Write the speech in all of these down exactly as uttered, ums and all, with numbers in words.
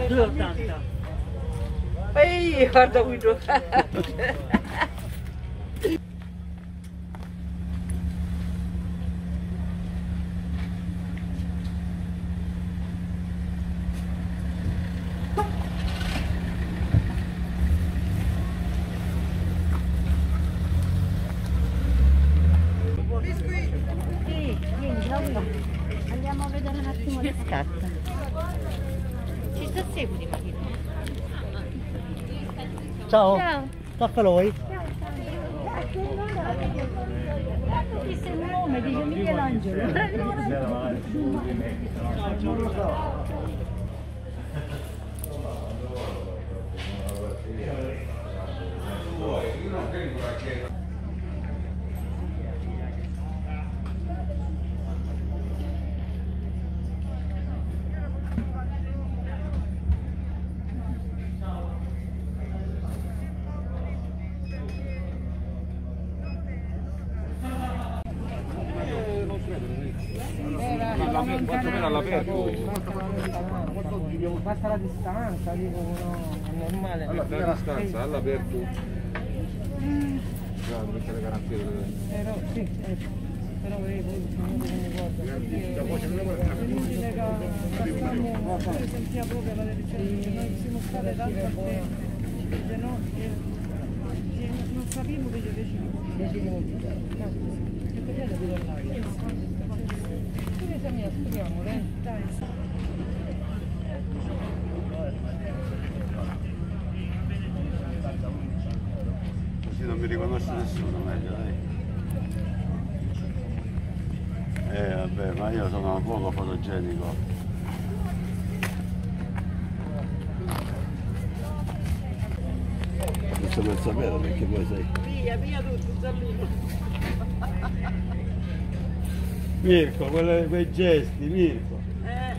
due e ottanta. Ehi, guarda qui giocare. Andiamo a vedere un attimo le scarpe. Ci sta seguiti, Marina. Ciao. Ciao. Tocca a lui. Disse il nome, dice Michelangelo. Quantomeno all'aperto. Basta la distanza, dico, no, è normale. Allora, la distanza, all'aperto. Bisogna mettere le garanzie. Però sì, eh, però vedo, sentiva proprio la direzione, noi siamo state tanto a te, se no non sapevo che io dieci minuti. dieci minuti. Che perché devo parlare? Mia, speriamo, eh? Dai. Così non mi riconosce nessuno, meglio, dai. Eh vabbè, ma io sono poco fotogenico. Non so per sapere perché poi sei. Via, via tutto, Zambino. Mirko, quelle, quei gesti, Mirko. Eh.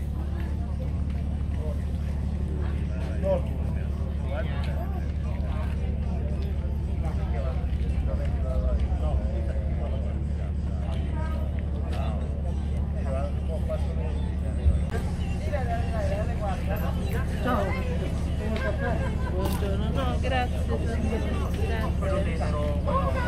Ciao. Buongiorno, no, grazie. Grazie.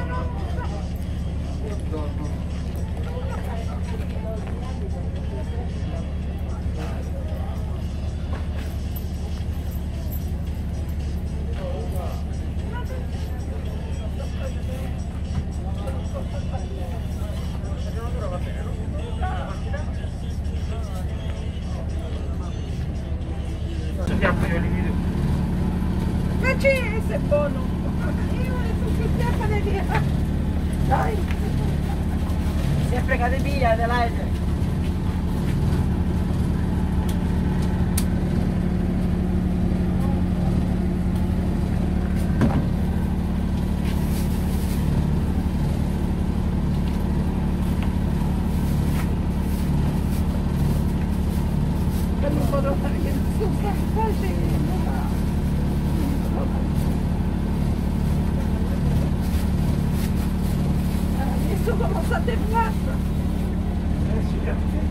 Ma c'è, se è buono! Io ne so più tempo di via! Dai! Sempre cade via, Adelaide! Per un po' di che non sono facendo! Adesso come state fatta? Eh sì.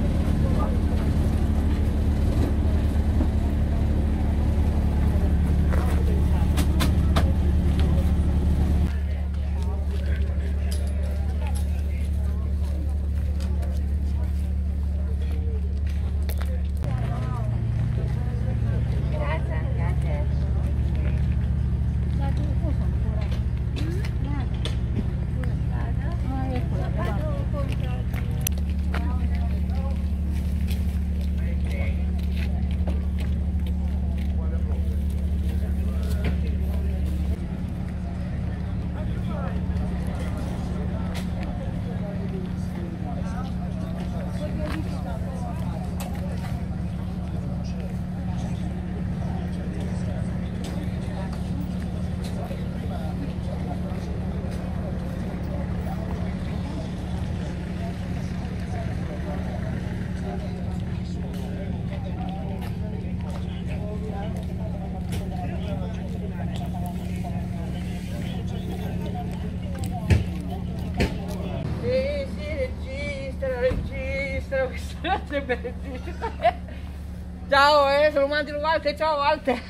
Ciao, eh, sono Mantino Walter, ciao Walter.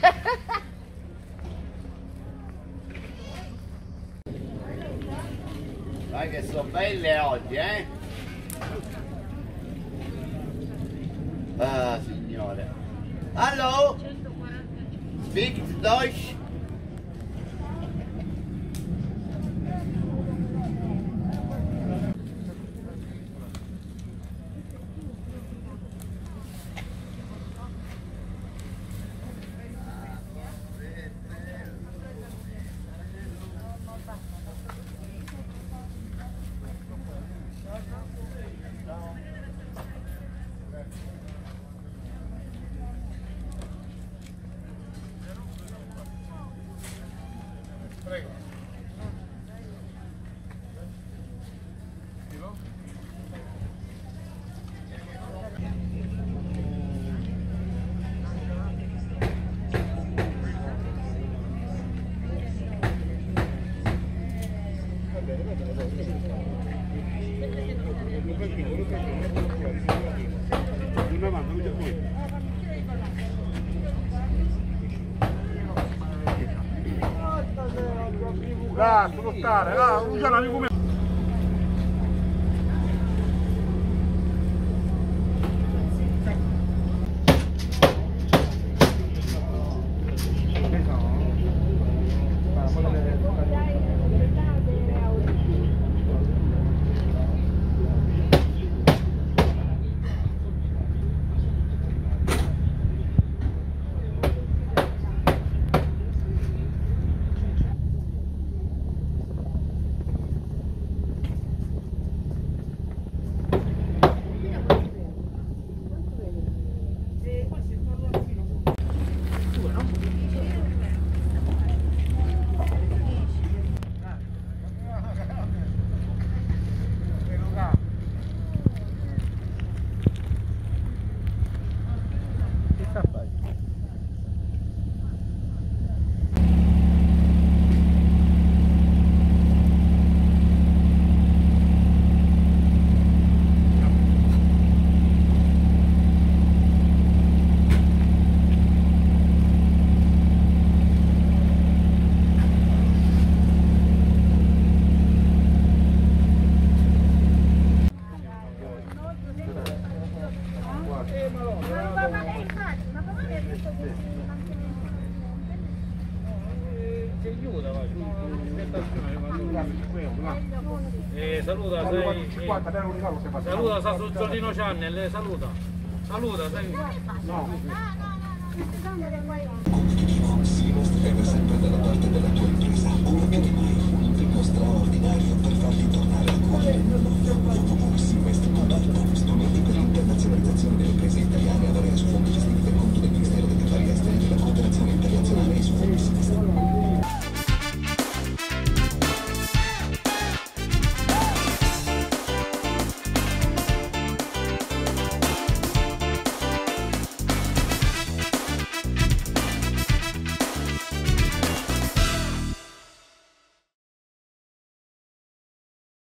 Dai che sono belle oggi, eh? Ah, signore. Hallo? Speak Deutsch? Dai, sullo stare, ah, usa un amico mio. Eh, saluta, sei, eh, saluta, sta sul Giordino Channel, eh, saluta, saluta, sei. No, no, no, no.